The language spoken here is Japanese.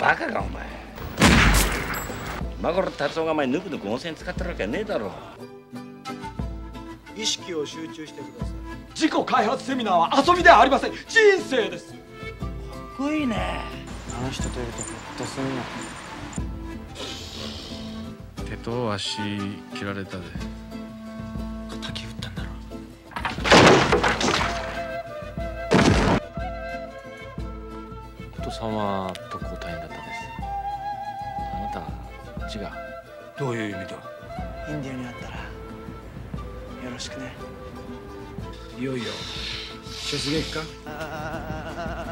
バカかお前。今頃達夫がお前ぬくぬく温泉使ってるわけねえだろ。 意識を集中してください。 自己開発セミナーは遊びではありません、人生です。かっこいいね。 あの人といるとほっとするな。 手と足切られたで。 敵撃ったんだろ。 お父さんは特攻隊員だったんです。あなたは違う。 どういう意味だ。 インディアに会ったらよろしくね。 いよいよ出撃か。